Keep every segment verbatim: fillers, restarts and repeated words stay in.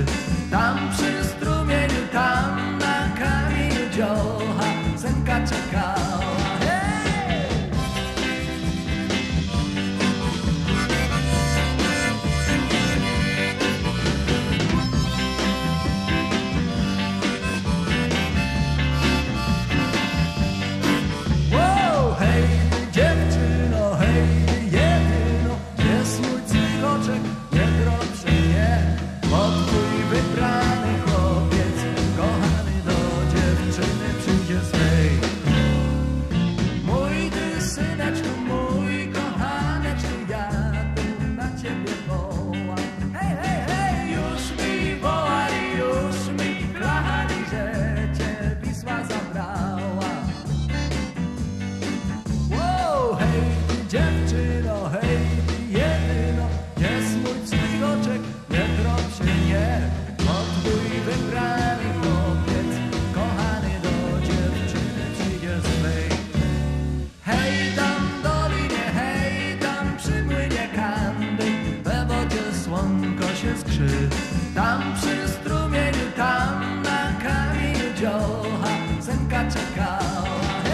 Tam przy strumieniu, tam na kamieniu dziołcha senka czekała. Tam przy strumieniu, tam na kamieniu dziołcha senka czekała.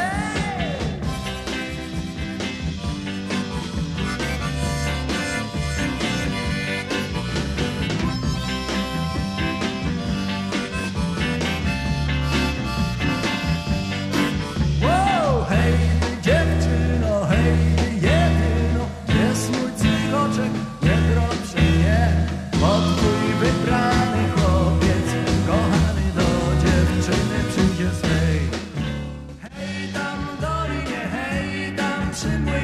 Wow, hej dziewczyno, hej jedyno, jest mój cygoczek, nie drop się nie. Bo twój wybrany chłopiec, kochany do dziewczyny przyjdzie swej. Hej tam w dolinie, hej tam przy młynie.